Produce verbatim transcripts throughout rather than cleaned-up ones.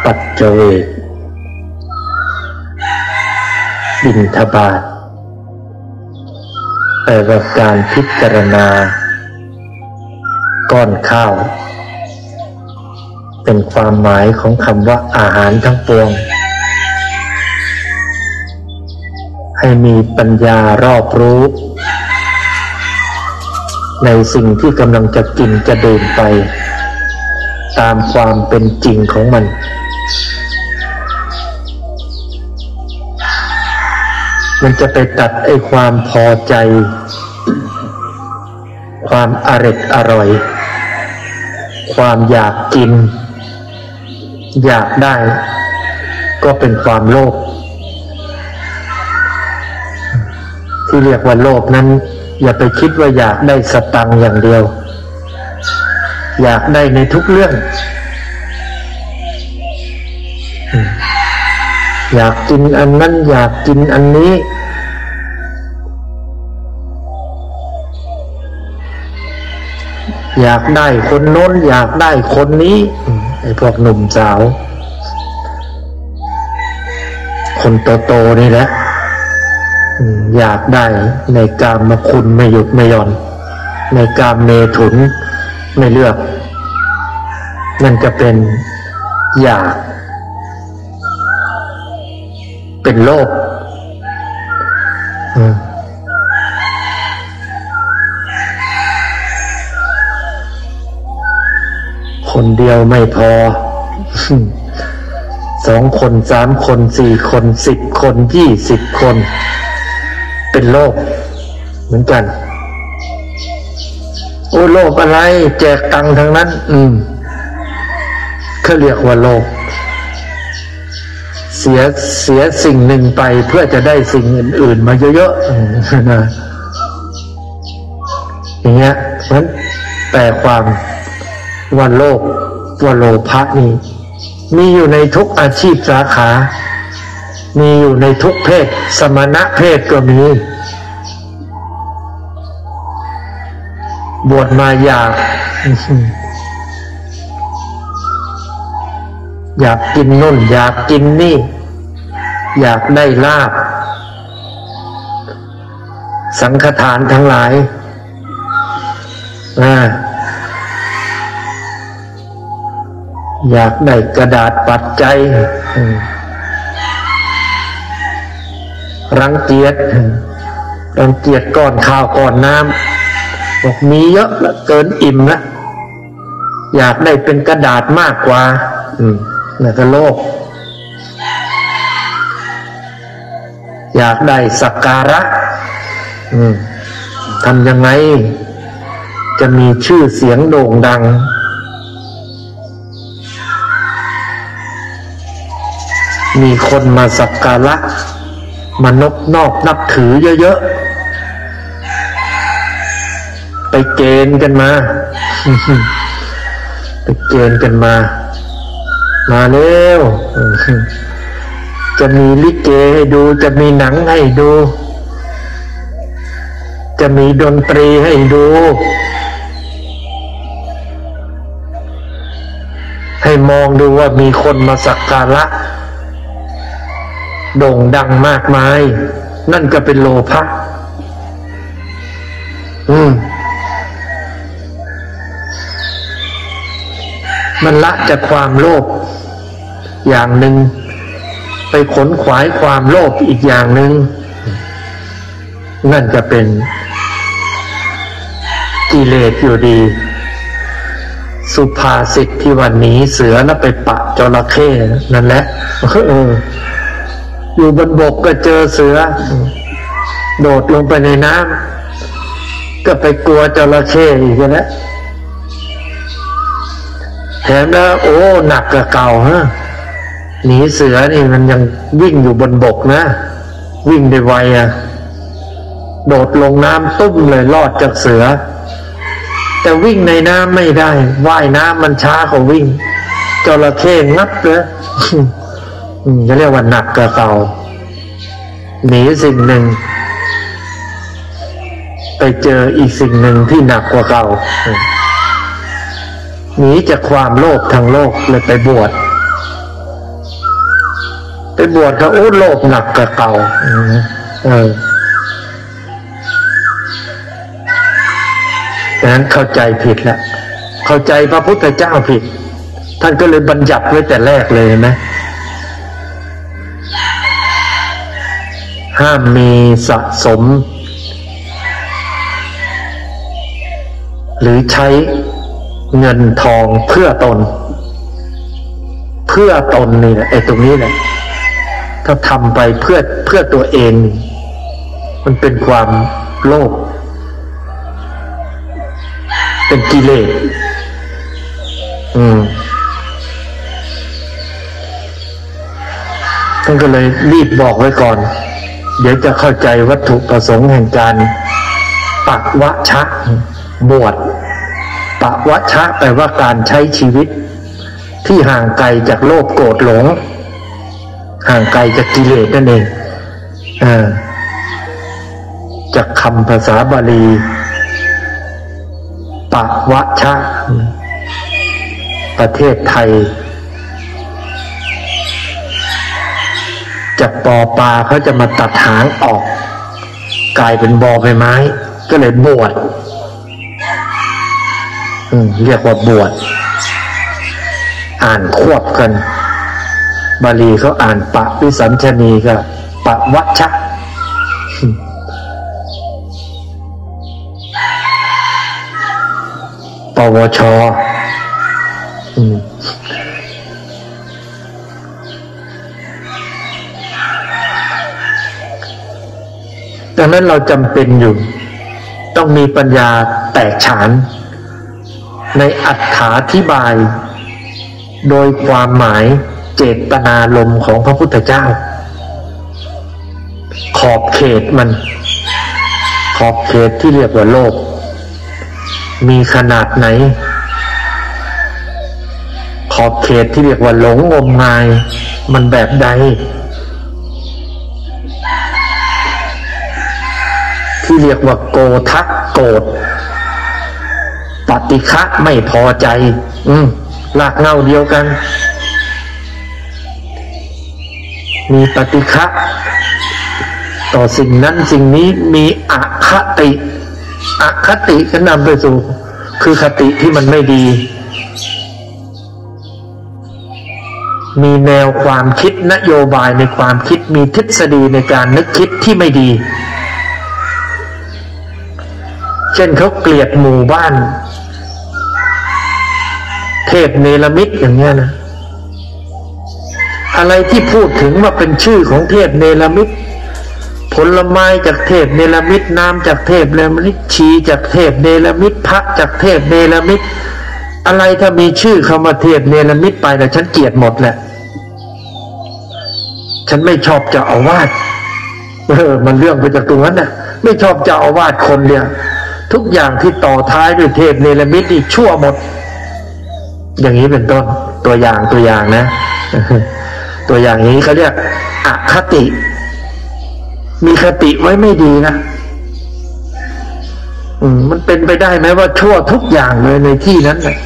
ปัจเจเวกบิณฑบาตแปลว่าการพิจารณาก้อนข้าวเป็นความหมายของคำว่าอาหารทั้งปวงให้มีปัญญารอบรู้ในสิ่งที่กำลังจะกินจะดื่มไปตามความเป็นจริงของมันมันจะไปตัดไอ้ความพอใจความอร็ดอร่อยความอยากกินอยากได้ก็เป็นความโลภที่เรียกว่าโลภนั้นอย่าไปคิดว่าอยากได้สตังค์อย่างเดียวอยากได้ในทุกเรื่องอยากกินอันนั้นอยากกินอันนี้อยากได้คนโน้นอยากได้คนนี้ไอ้พวกหนุ่มสาวคนโตๆนี่แหละอยากได้ในกามคุณไม่หยุดไม่หย่อนในกามเมถุนไม่เลือกนั่นจะเป็นอยากเป็นโลภคนเดียวไม่พอสองคนสามคนสี่คนสิบคนยี่สิบคนเป็นโลภเหมือนกันโอ้โลภอะไรแจกตังค์ทั้งนั้นอืมเขาเรียกว่าโลภเสียเสียสิ่งหนึ่งไปเพื่อจะได้สิ่งอื่นๆมาเยอะๆนะอย่างเงี้ยเพราะฉะนั้นแปลความว่าโลภว่าโลภะนี่มีอยู่ในทุกอาชีพสาขามีอยู่ในทุกเพศสมณะเพศก็มีบวชมาอยากอยากกินนู่นอยากกินนี่อยากได้ลาภสังฆทานทั้งหลายอ่าอยากได้กระดาษปัจจัยรังเกียจรังเกียจก้อนข้าวก้อนน้ำบอกมีเยอะละเกินอิ่มละอยากได้เป็นกระดาษมากกว่าอืมนั่นก็โลภอยากได้สักการะอืมทำยังไงจะมีชื่อเสียงโด่งดังมีคนมาสักการะมานบนอบนับถือเยอะๆไปเกณฑ์กันมาไปเกณฑ์กันมามาเร็วจะมีลิเกให้ดูจะมีหนังให้ดูจะมีดนตรีให้ดูให้มองดูว่ามีคนมาสักการะโด่งดังมากมายนั่นก็เป็นโลภะอืมมันละจากความโลภอย่างหนึ่งไปขนขวายความโลภอีกอย่างหนึ่งนั่นจะเป็นกิเลสอยู่ดีสุภาษิตที่วันนี้เสือแล้วไปปะจระเข้นั่นแหละเอออยู่บนบกก็เจอเสือโดดลงไปในน้ำก็ไปกลัวจระเข้อีกแล้วแถมแล้วโอ้หนักกว่าเก่าฮะหนีเสือนี่มันยังวิ่งอยู่บนบกนะวิ่งได้ไวอ่ะโดดลงน้ำตุ้มเลยรอดจากเสือแต่วิ่งในน้ำไม่ได้ว่ายน้ำมันช้ากว่าวิ่งจระเข้งับเลยจะเรียกว่าหนักกว่าเก่าหนีสิ่งหนึ่งไปเจออีกสิ่งหนึ่งที่หนักกว่าเก่าหนีจากความโลภทางโลกเลยไปบวชไปบวชเขาโอ้โลภหนักกว่าเก่าเออดังนั้นเข้าใจผิดแล้วเข้าใจพระพุทธเจ้าผิดท่านก็เลยบัญญัติไว้แต่แรกเลยนะห้ามมีสะสมหรือใช้เงินทองเพื่อตนเพื่อตนนี่แหละไอ้ตรงนี้แหละถ้าทำไปเพื่อเพื่อตัวเองมันเป็นความโลภเป็นกิเลสอืมท่านก็เลยรีบบอกไว้ก่อนเดี๋ยวจะเข้าใจวัตถุประสงค์แห่งการปักวะชะบวชปักวะชะแปลว่าการใช้ชีวิตที่ห่างไกลจากโลภโกรธหลงห่างไกลจากกิเลสนั่นเองอ่าจากคำภาษาบาลีปักวะชะประเทศไทยจากปอปลาเขาจะมาตัดหางออกกลายเป็นบอใบไม้ก็เลยบวชเรียกว่าบวชอ่านควบกันบาลีเขาอ่านปะวิสัญชนีก็ปะวัชชะปวชดังนั้นเราจำเป็นอยู่ต้องมีปัญญาแตกฉานในอรรถาธิบายโดยความหมายเจตนารมณ์ของพระพุทธเจ้าขอบเขตมันขอบเขตที่เรียกว่าโลกมีขนาดไหนขอบเขตที่เรียกว่าหลงงมงายมันแบบใดที่เรียกว่าโกทักโกรธปฏิฆะไม่พอใจอืมรากเหง้าเดียวกันมีปฏิฆะต่อสิ่งนั้นสิ่งนี้มีอคติอคติก็นำไปสู่คือคติที่มันไม่ดีมีแนวความคิดนโยบายในความคิดมีทฤษฎีในการนึกคิดที่ไม่ดีเช่นเขาเกลียดหมู่บ้านเทพเนรมิตอย่างเงี้ยนะอะไรที่พูดถึงว่าเป็นชื่อของเทพเนรมิตผลไม้จากเทพเนรมิตน้ำจากเทพเนรมิตชีจากเทพเนรมิตพระจากเทพเนรมิตอะไรถ้ามีชื่อคำว่าเทพเนรมิตไปแต่ฉันเกลียดหมดแหละฉันไม่ชอบเจ้าอาวาสเออมันเรื่องไปจากตรงนั้นน่ะไม่ชอบเจ้าอาวาสคนเดียวทุกอย่างที่ต่อท้ายด้วยเทพเนรมิตนี่ชั่วหมดอย่างนี้เป็นต้นตัวอย่างตัวอย่างนะตัวอย่างนี้เขาเรียกอคติมีคติไว้ไม่ดีนะอืมมันเป็นไปได้ไหมว่าชั่วทุกอย่างเลยในที่นั้นนะ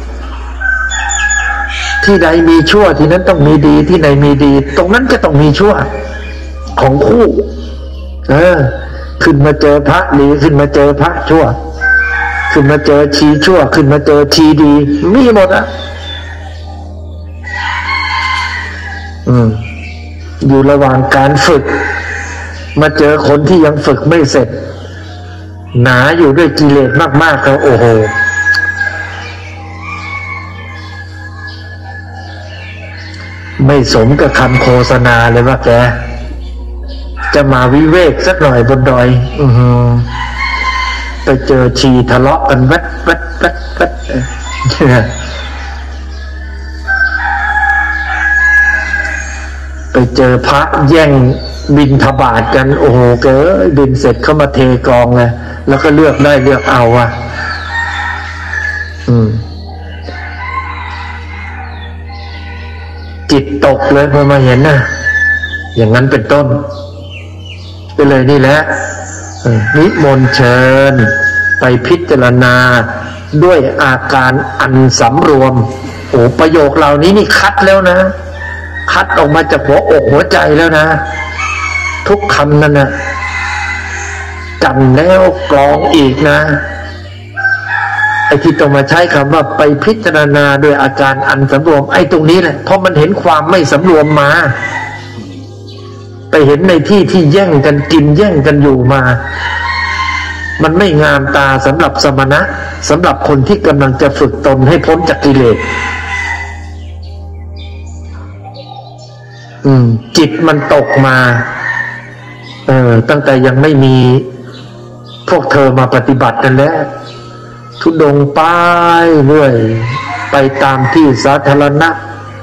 ที่ใดมีชั่วที่นั้นต้องมีดีที่ไหนมีดีตรงนั้นก็ต้องมีชั่วของคู่เออขึ้นมาเจอพระดีขึ้นมาเจอพระชั่วขึ้นมาเจอชีชั่วขึ้นมาเจอชีดีมีหมดอ่ะอืมอยู่ระหว่างการฝึกมาเจอคนที่ยังฝึกไม่เสร็จหนาอยู่ด้วยกิเลสมากๆก็โอ้โหไม่สมกับคำโฆษณาเลยว่าแกจะมาวิเวกสักหน่อยบนดอยอือหือไปเจอชีทะเลาะกันแวดแวดแวดแวดไปเจอพระแย่งบิณฑบาตกันโอ้โหเก๋บินเสร็จเข้ามาเทกองเลยแล้วก็เลือกได้เลือกเอาอ่ะอืมจิตตกเลยพอมาเห็นนะอย่างนั้นเป็นต้นไปเลยนี่แหละนิมนต์เชิญไปพิจารณาด้วยอาการอันสำรวมโอ้ประโยคเหล่านี้นี่คัดแล้วนะคัดออกมาจากหัวอกหัวใจแล้วนะทุกคำนั้นนะจำแล้วกรองอีกนะไอ้ที่ต้องมาใช้คำว่าไปพิจารณาโดยอาการอันสำรวมไอ้ตรงนี้แหละเพราะมันเห็นความไม่สำรวมมาไปเห็นในที่ที่แย่งกันกินแย่งกันอยู่มามันไม่งามตาสำหรับสมณะสำหรับคนที่กำลังจะฝึกตนให้พ้นจากกิเลสอืมจิตมันตกมาเออตั้งแต่ยังไม่มีพวกเธอมาปฏิบัติกันแล้วทุดงไปเรื่อยไปตามที่สาธารณะ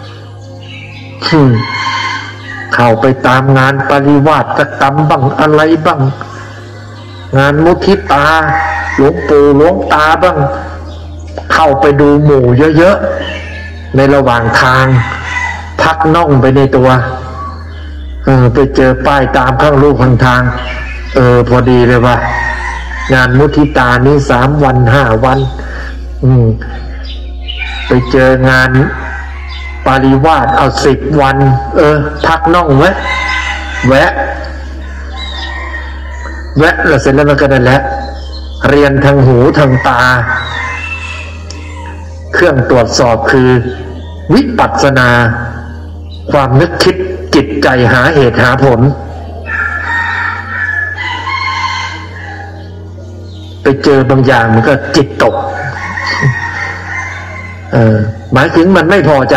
เข้าไปตามงานปริวาสกรรมบ้างอะไรบ้างงานมุทิตาหลวงปู่หลวงตาบ้างเข้าไปดูหมู่เยอะๆในระหว่างทางพักน่องไปในตัวเออไปเจอป้ายตามข้างรูปข้างทางเออพอดีเลยว่างานมุทิตานี้สามวันห้าวันอืมไปเจองานปาริวาสเอาสิบวันเออพักน่องไว้แวะแวะแล้วเสร็จแล้วมันก็ได้แล้วเรียนทางหูทางตาเครื่องตรวจสอบคือวิปัสสนาความนึกคิดจิตใจหาเหตุหาผลไปเจอบางอย่างมันก็จิตตกเออหมายถึงมันไม่พอใจ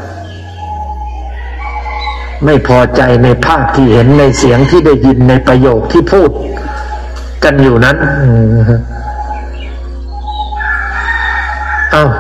ไม่พอใจในภาพที่เห็นในเสียงที่ได้ยินในประโยคที่พูดกันอยู่นั้นเอ้า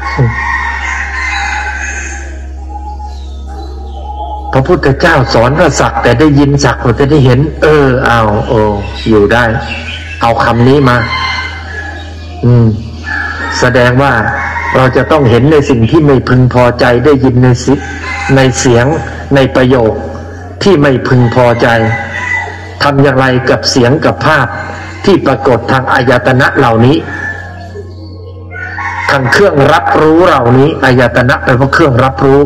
พระพุทธเจ้าสอนว่าสักแต่ได้ยินสักแต่ได้เห็นเออเอาโอ้อยู่ได้เอาคำนี้มาอืมแสดงว่าเราจะต้องเห็นในสิ่งที่ไม่พึงพอใจได้ยินในสิในเสียงในประโยคที่ไม่พึงพอใจทำอย่างไรกับเสียงกับภาพที่ปรากฏทางอายตนะเหล่านี้ทางเครื่องรับรู้เหล่านี้อายตนะแปลว่าเครื่องรับรู้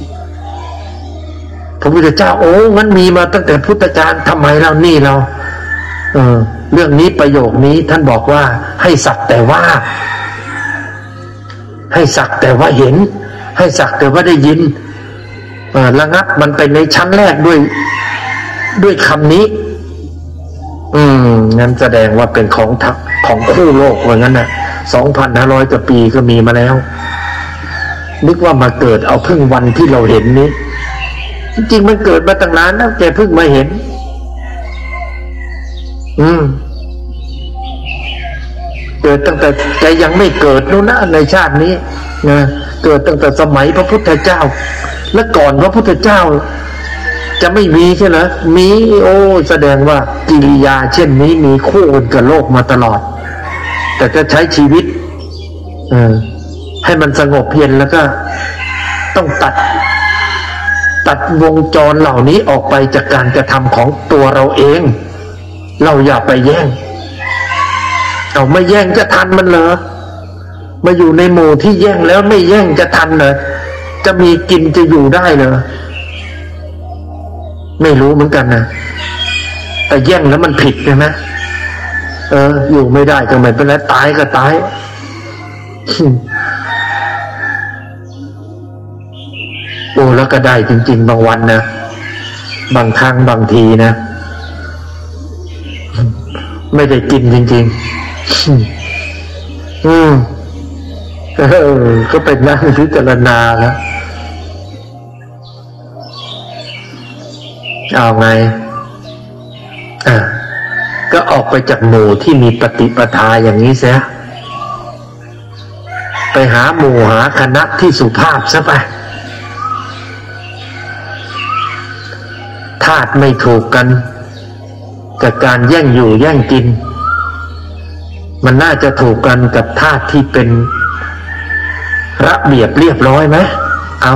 พระพุทธเจ้าโอ้มันมีมาตั้งแต่พุทธกาลทำไมเรานี่เราเออเรื่องนี้ประโยคนี้ท่านบอกว่าให้สักแต่ว่าให้สักแต่ว่าเห็นให้สักแต่ว่าได้ยินระงับมันไปในชั้นแรกด้วยด้วยคำนี้อืมงั้นแสดงว่าเป็นของทักของคู่โลกว่างั้นน่ะสองพันห้าร้อยกว่าปีก็มีมาแล้วนึกว่ามาเกิดเอาเพิ่งวันที่เราเห็นนี้จริงๆมันเกิดมาตั้งนานแล้วแกเพิ่งมาเห็นอืมเกิดตั้งแต่แกยังไม่เกิดนู่นนะในชาตินี้นะเกิดตั้งแต่สมัยพระพุทธเจ้าและก่อนพระพุทธเจ้าจะไม่มีใช่ไหมมีโอ้แสดงว่ากิริยาเช่นนี้มีคู่กันกับโลกมาตลอดแต่จะใช้ชีวิตเออให้มันสงบเพียรแล้วก็ต้องตัดตัดวงจรเหล่านี้ออกไปจากการกระทำของตัวเราเองเราอย่าไปแย่งเอาไม่แย่งจะทันมันเหรอมาอยู่ในหมู่ที่แย่งแล้วไม่แย่งจะทันเหรอจะมีกินจะอยู่ได้เหรอไม่รู้เหมือนกันนะแต่แย่งแล้วมันผิดใช่ไหมเอออยู่ไม่ได้ก็ไม่เป็นไรตายก็ตายโอ้แล้วก็ได้จริงๆบางวันนะบางครั้งบางทีนะไม่ได้กินจริงๆอืมเออก็เป็นนั่งพิจารณาแล้วเอาไงอ่ะก็ออกไปจากหมู่ที่มีปฏิปทาอย่างนี้เสียไปหาหมู่หาคณะที่สุภาพซะไปธาตุไม่ถูกกันกับการแย่งอยู่แย่งกินมันน่าจะถูกกันกับธาตุที่เป็นระเบียบเรียบร้อยไหมเอา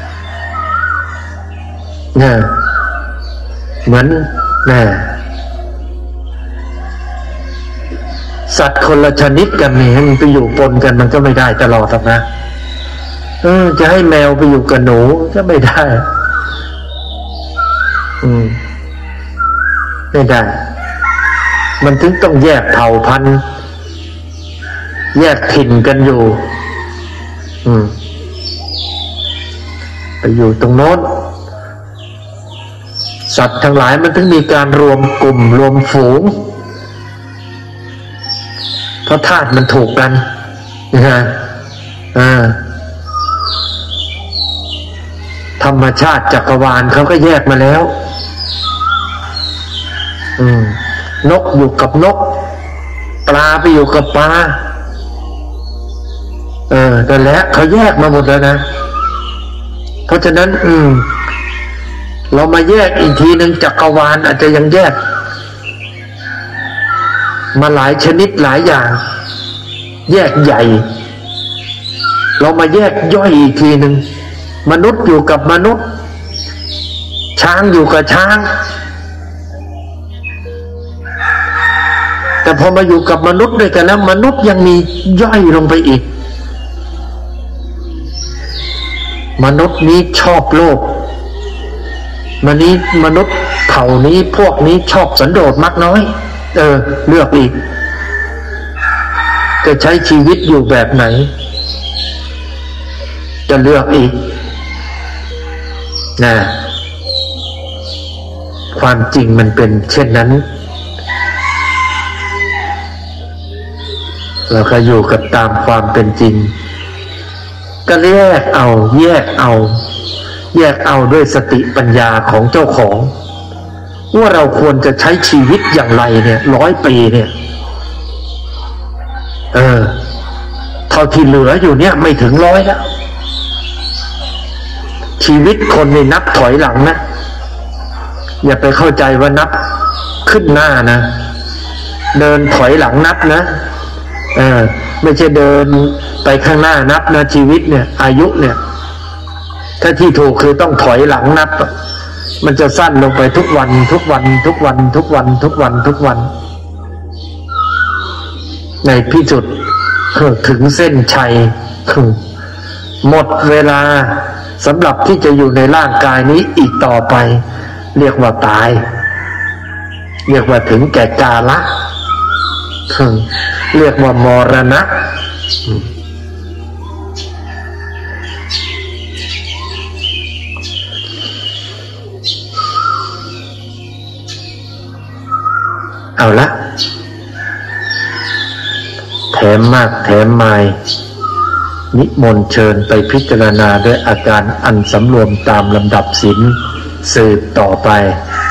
เนี่ยเหมือนเนี่ยสัตว์คนละชนิดกันนี่มันไปอยู่ปนกันมันก็ไม่ได้ตลอดหรอกนะเออจะให้แมวไปอยู่กับหนูก็ไม่ได้อืมไม่ได้มันถึงต้องแยกเผ่าพันธุ์แยกถิ่นกันอยู่อืมไปอยู่ตรงโน้นสัตว์ทั้งหลายมันถึงมีการรวมกลุ่มรวมฝูงเพราะธาตุมันถูกกันนะฮะอ่าธรรมชาติจักรวาลเขาก็แยกมาแล้วอืมนกอยู่กับนกปลาไปอยู่กับปลาเออแต่แล้วเขาแยกมาหมดแล้วนะเพราะฉะนั้นอืมเรามาแยกอีกทีหนึ่งจักรวาลอาจจะยังแยกมาหลายชนิดหลายอย่างแยกใหญ่เรามาแยกย่อยอีกทีหนึ่งมนุษย์อยู่กับมนุษย์ช้างอยู่กับช้างแต่พอมาอยู่กับมนุษย์ด้วยกันแล้วมนุษย์ยังมีย่อยลงไปอีกมนุษย์นี้ชอบโลภมันนี้มนุษย์เผ่านี้พวกนี้ชอบสันโดษมักน้อยเออเลือกอีกจะใช้ชีวิตอยู่แบบไหนจะเลือกอีกนะความจริงมันเป็นเช่นนั้นเราก็อยู่กับตามความเป็นจริงก็แยกเอาแยกเอาแยกเอาด้วยสติปัญญาของเจ้าของว่าเราควรจะใช้ชีวิตอย่างไรเนี่ยร้อยปีเนี่ยเออเท่าที่เหลืออยู่เนี่ยไม่ถึงร้อยแล้วชีวิตคนนี่นับถอยหลังนะอย่าไปเข้าใจว่านับขึ้นหน้านะเดินถอยหลังนับนะเออไม่ใช่เดินไปข้างหน้านับนะชีวิตเนี่ยอายุเนี่ยถ้าที่ถูกคือต้องถอยหลังนับมันจะสั้นลงไปทุกวันทุกวันทุกวันทุกวันทุกวันทุกวันในที่สุดถึงเส้นชัยหมดเวลาสำหรับที่จะอยู่ในร่างกายนี้อีกต่อไปเรียกว่าตายเรียกว่าถึงแก่กาละเรียกว่ามรณะเอาละแถมมากแถมไม่นิมนต์เชิญไปพิจารณาด้วยอาการอันสำรวมตามลำดับศีลสืบต่อไป